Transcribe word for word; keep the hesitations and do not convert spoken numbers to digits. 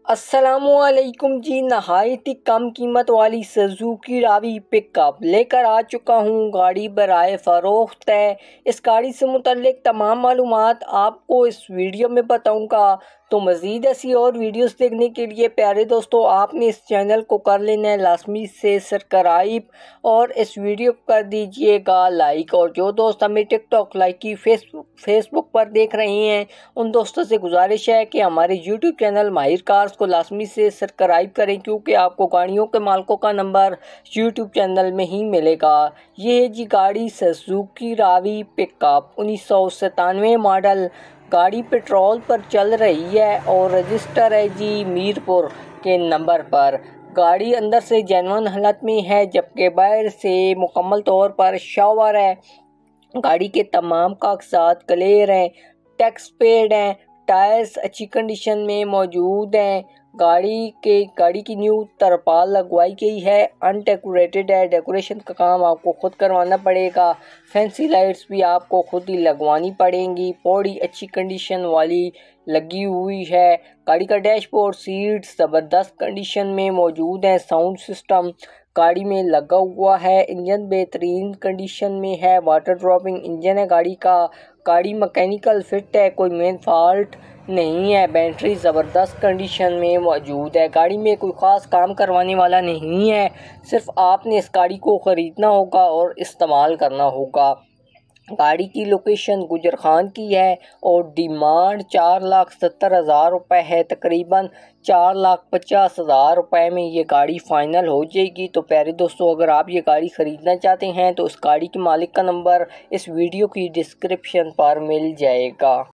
अस्सलामुअलैकुम जी। नहायत ही कम कीमत वाली सुजुकी रावी पिकअप लेकर आ चुका हूँ। गाड़ी बराए फ़रोख्त है। इस गाड़ी से मुतल्लिक तमाम मालूमात आपको इस वीडियो में बताऊँगा। तो मज़ीद ऐसी और वीडियोस देखने के लिए प्यारे दोस्तों आपने इस चैनल को कर लेना है लाजमी से सब्सक्राइब और इस वीडियो को कर दीजिएगा लाइक। और जो दोस्त हमें टिकटॉक लाइक की फेसबुक फेसबुक पर देख रहे हैं उन दोस्तों से गुजारिश है कि हमारे यूट्यूब चैनल माहिर कार्स को लाजमी से सब्सक्राइब करें, क्योंकि आपको गाड़ियों के मालिकों का नंबर यूट्यूब चैनल में ही मिलेगा। ये है जी गाड़ी सुजुकी रावी पिकअप उन्नीस सौ सतानवे मॉडल। गाड़ी पेट्रोल पर चल रही है और रजिस्टर है जी मीरपुर के नंबर पर। गाड़ी अंदर से जेन्युइन हालत में है, जबकि बाहर से मुकम्मल तौर पर शावर है। गाड़ी के तमाम कागजात क्लियर हैं, टैक्स पेड हैं, टायर्स अच्छी कंडीशन में मौजूद हैं। गाड़ी के गाड़ी की न्यू तरपाल लगवाई गई है, अनडेकोरेटेड है। डेकोरेशन का काम आपको खुद करवाना पड़ेगा। फैंसी लाइट्स भी आपको खुद ही लगवानी पड़ेंगी। पौड़ी अच्छी कंडीशन वाली लगी हुई है। गाड़ी का डैशबोर्ड सीट्स ज़बरदस्त कंडीशन में मौजूद है। साउंड सिस्टम गाड़ी में लगा हुआ है। इंजन बेहतरीन कंडीशन में है। वाटर ड्रॉपिंग इंजन है गाड़ी का। गाड़ी मैकेनिकल फिट है, कोई मेन फॉल्ट नहीं है। बैटरी ज़बरदस्त कंडीशन में मौजूद है। गाड़ी में कोई ख़ास काम करवाने वाला नहीं है, सिर्फ आपने इस गाड़ी को ख़रीदना होगा और इस्तेमाल करना होगा। गाड़ी की लोकेशन गुजर खान की है और डिमांड चार लाख सत्तर हज़ार रुपये है। तकरीबन चार लाख पचास हज़ार रुपये में ये गाड़ी फ़ाइनल हो जाएगी। तो प्यारे दोस्तों अगर आप ये गाड़ी ख़रीदना चाहते हैं तो इस गाड़ी के मालिक का नंबर इस वीडियो की डिस्क्रिप्शन पर मिल जाएगा।